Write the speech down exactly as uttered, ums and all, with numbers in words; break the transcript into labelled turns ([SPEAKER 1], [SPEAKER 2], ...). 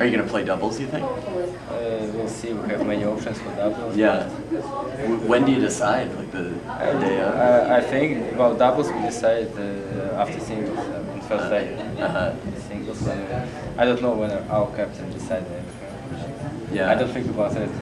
[SPEAKER 1] Are you going to play doubles, you think?
[SPEAKER 2] Uh, we'll see. We have many options for doubles.
[SPEAKER 1] Yeah. W when do you decide? Like the
[SPEAKER 2] I,
[SPEAKER 1] day of?
[SPEAKER 2] I, I think about doubles we decide uh, after singles uh, on first day.
[SPEAKER 1] Uh-huh.
[SPEAKER 2] Singles. Uh, I don't know when our captain decides.
[SPEAKER 1] Yeah.
[SPEAKER 2] I don't think about it.